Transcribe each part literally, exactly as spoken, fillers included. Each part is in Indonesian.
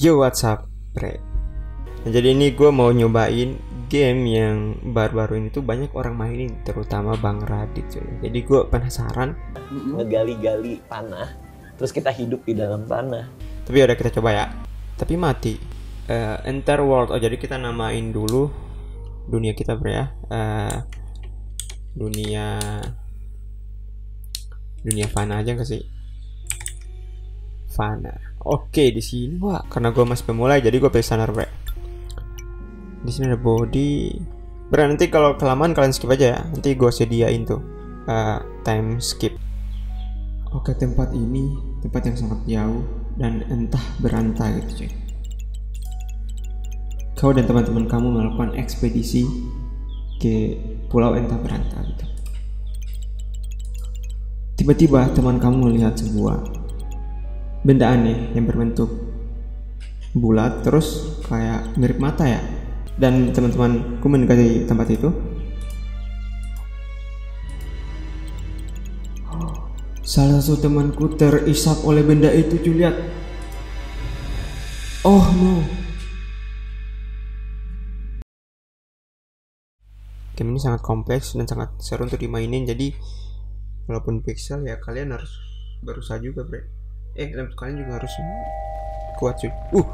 Yo, what's up, bre? Nah, jadi ini gue mau nyobain game yang baru-baru ini tuh banyak orang mainin, terutama Bang Radit cuy. Jadi gue penasaran ngegali-gali tanah, terus kita hidup di dalam tanah. Tapi udah kita coba ya. Tapi mati. Uh, enter world. Oh, jadi kita namain dulu dunia kita, bre ya. Uh, dunia dunia Fana aja nggak sih? Fana. Oke, di sini wah, karena gue masih pemula jadi gue pilih standar, bre. Di sini ada body. Bre, nanti kalau kelamaan kalian skip aja ya. Nanti gue sediain tuh uh, time skip. Oke, tempat ini tempat yang sangat jauh dan entah berantah gitu cuy. Kau dan teman-teman kamu melakukan ekspedisi ke pulau entah berantah gitu. Tiba-tiba teman kamu melihat sebuah benda aneh yang berbentuk bulat terus kayak mirip mata ya. Dan teman-temanku mendekati tempat itu. Salah satu temanku terisap oleh benda itu, cuy, lihat. Oh no. Game ini sangat kompleks dan sangat seru untuk dimainin. Jadi walaupun pixel ya kalian harus berusaha juga, bre. Eh, kalian juga harus kuat cuy. Uh.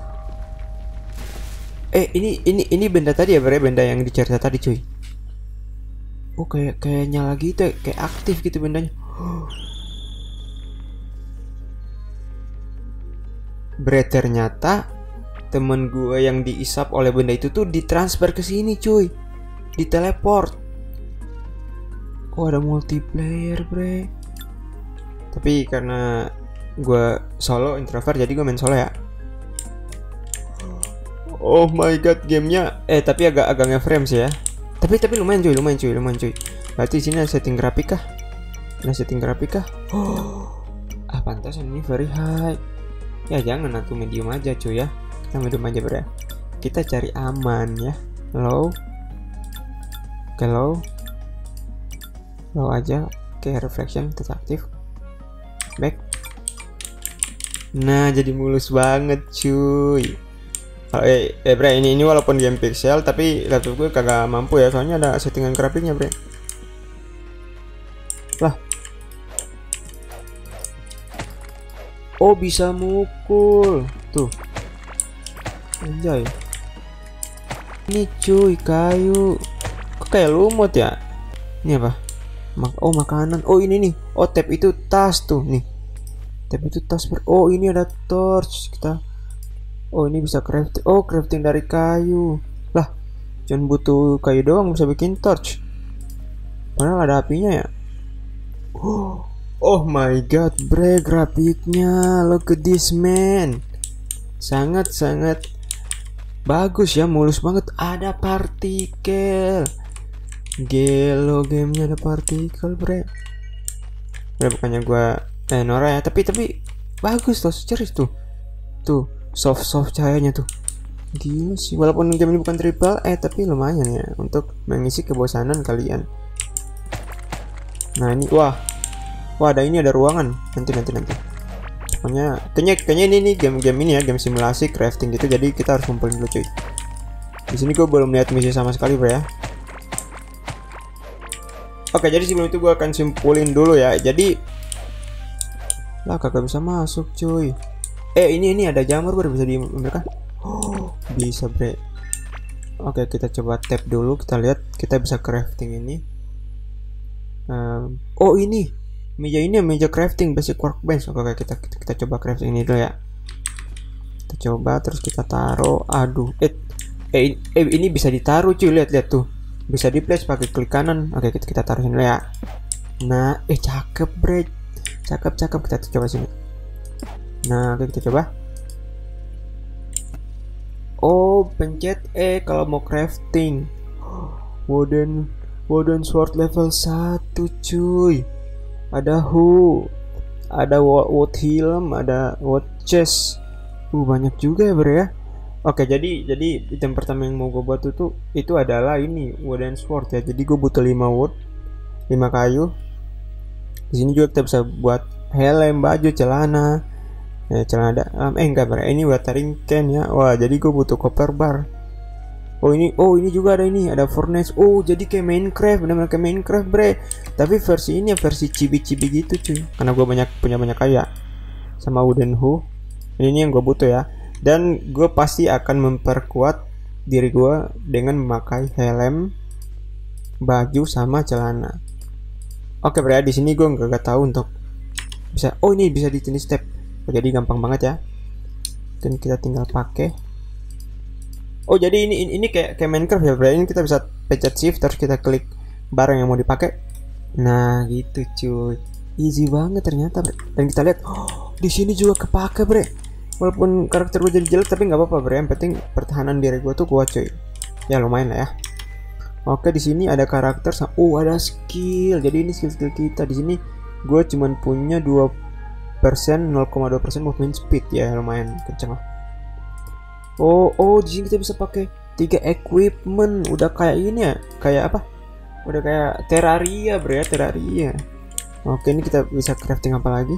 Eh, ini ini ini benda tadi ya, bre, benda yang dicari tadi cuy. Oh, kayak kayak nyala gitu, kayak aktif gitu bendanya. Bre, ternyata temen gue yang diisap oleh benda itu tuh ditransfer ke sini cuy. Diteleport. Oh, ada multiplayer, bre. Tapi karena gue solo introvert jadi gue main solo ya. Oh my god, gamenya eh tapi agak agak nge-frame sih ya. Tapi tapi lumayan cuy, lumayan cuy, lumayan cuy. Berarti di sini ada setting grafik kah? Ada setting grafik kah? Oh, ah pantas ini very high. Ya jangan, atau medium aja cuy ya. Kita medium aja, bre. Kita cari aman ya. Low. Oke, low. Low aja. Oke, reflection tetap aktif. Back. Nah, jadi mulus banget cuy. Oh, eh, eh bre, ini ini walaupun game pixel tapi laptop gue kagak mampu ya, soalnya ada settingan grafiknya, bre. Lah. Oh, bisa mukul. Tuh. Anjay. Ini cuy, kayu. Kok kayak lumut ya? Ini apa? Mak oh, makanan. Oh, ini nih. Oh, tab itu tas tuh nih. Tab itu tas. Oh, ini ada torch. Kita. Oh, ini bisa crafting. Oh, crafting dari kayu. Lah, jangan butuh kayu doang bisa bikin torch. Padahal ada apinya ya. Oh, oh my god, bre, grafiknya. Look at this, man. Sangat-sangat bagus ya, mulus banget. Ada partikel. Gelo, gamenya ada partikel, bre. Udah, bukannya gua eh Nora ya, tapi tapi bagus tuh, serius tuh. Tuh, soft-soft cahayanya tuh. Gila sih, walaupun game ini bukan triple eh tapi lumayan ya untuk mengisi kebosanan kalian. Nah, ini wah. Wah, ada ini, ada ruangan. Nanti nanti nanti. Pokoknya kayaknya kayaknya ini nih game-game ini ya, game simulasi crafting gitu. Jadi kita harus kumpulin dulu cuy. Di sini gue belum lihat misi sama sekali, bro ya. Oke, jadi sebelum itu gue akan simpulin dulu ya. Jadi lah kagak bisa masuk cuy. Eh, ini ini ada jamur, bre, bisa diambilkan. Oh, bisa, bre. Oke, kita coba tab dulu, kita lihat kita bisa crafting ini. Um, oh, ini meja ini meja crafting basic workbench. Oke, kita, kita kita coba crafting ini dulu ya. Kita coba terus kita taruh. Aduh, eh eh, eh ini bisa ditaruh cuy, lihat lihat tuh. Bisa di place pakai klik kanan. Oke, kita kita taruh sini dulu ya. Nah, eh cakep, bre. Cakep cakep, kita coba sini. Nah, oke, kita coba. Oh, pencet E kalau mau crafting. Wooden Wooden sword level satu cuy. Ada hoe, ada wood helm, ada wood chest. Uh, banyak juga ya, bre ya. Oke, jadi jadi item pertama yang mau gue buat itu itu adalah ini wooden sword ya. Jadi gue butuh lima wood, lima kayu. Di sini juga kita bisa buat helm, baju, celana. Ya celana dalam, eh enggak bre, ini watering can ya. Wah jadi gue butuh copper bar. Oh ini, oh ini juga ada ini, ada furnace. Oh jadi kayak Minecraft, benar-benar kayak Minecraft bre. Tapi versi ini ya versi cibi-cibi gitu cuy. Karena gue banyak punya banyak kayak sama wooden hoe. Ini yang gue butuh ya. Dan gue pasti akan memperkuat diri gue dengan memakai helm, baju sama celana. Oke bre, di sini gue nggak nggak tahu untuk bisa. Oh ini bisa di sini step. Jadi gampang banget ya. Dan kita tinggal pakai. Oh jadi ini ini, ini kayak kayak Minecraft ya bro. Ini kita bisa pencet shift terus kita klik barang yang mau dipakai. Nah gitu cuy. Easy banget ternyata bre. Dan kita lihat, oh, di sini juga kepake bre. Walaupun karakter gue jadi jelek tapi nggak apa-apa bre. Yang penting pertahanan diri gue tuh kuat cuy. Ya lumayan lah ya. Oke di sini ada karakter. Oh ada skill. Jadi ini skill-skill kita. Di sini gue cuman punya dua persen, nol koma dua persen movement speed ya, lumayan kenceng lah. Oh, oh di sini kita bisa pakai tiga equipment. Udah kayak ini ya, kayak apa? Udah kayak Terraria, bro ya, Terraria. Oke, ini kita bisa crafting apa lagi?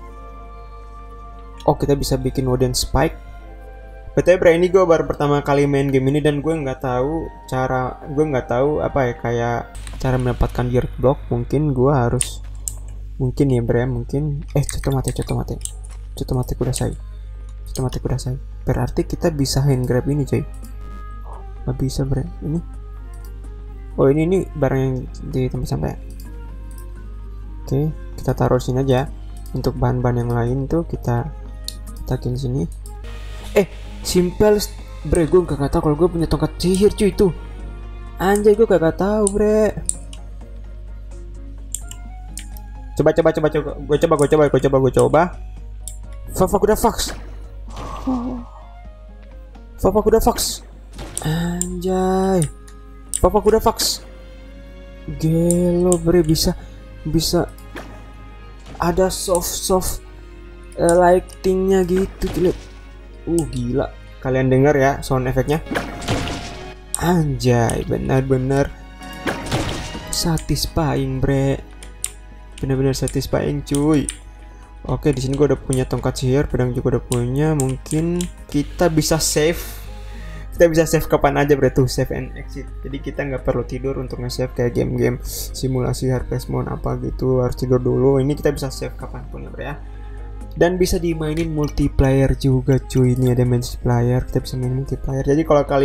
Oh, kita bisa bikin wooden spike. Betul bro, ini gue baru pertama kali main game ini dan gue nggak tahu cara, gue nggak tahu apa ya kayak cara mendapatkan gear block. Mungkin gue harus mungkin ya bre, mungkin eh contoh mati contoh mati contoh mati kuda saya contoh mati kuda saya berarti kita bisa hand grab ini coy. Nggak bisa bre, ini oh ini ini barang yang di tempat sampai. Oke kita taruh sini aja. Untuk bahan-bahan yang lain tuh kita takin sini. Eh simple bre, gue gak tahu kalau gue punya tongkat sihir cuy itu. Anjay gue gak tahu bre. Coba coba coba coba gue coba gue coba gue coba gue coba. Fafa kuda fox. Fafa kuda fox. Anjay. Fafa kuda fox. Gelo bre, bisa bisa ada soft soft uh, lightingnya gitu lihat. Uh gila. Kalian dengar ya sound efeknya? Anjay, benar-benar satisfying bre. Benar-benar satisfying cuy. Oke di sini gue udah punya tongkat sihir, pedang juga udah punya. Mungkin kita bisa save. Kita bisa save kapan aja bre, tuh save and exit. Jadi kita nggak perlu tidur untuk nge-save kayak game-game simulasi Harvest Moon apa gitu harus tidur dulu. Ini kita bisa save kapanpun ya bre ya. Dan bisa dimainin multiplayer juga cuy. Ini ada multiplayer, kita bisa main multiplayer. Jadi kalau kalian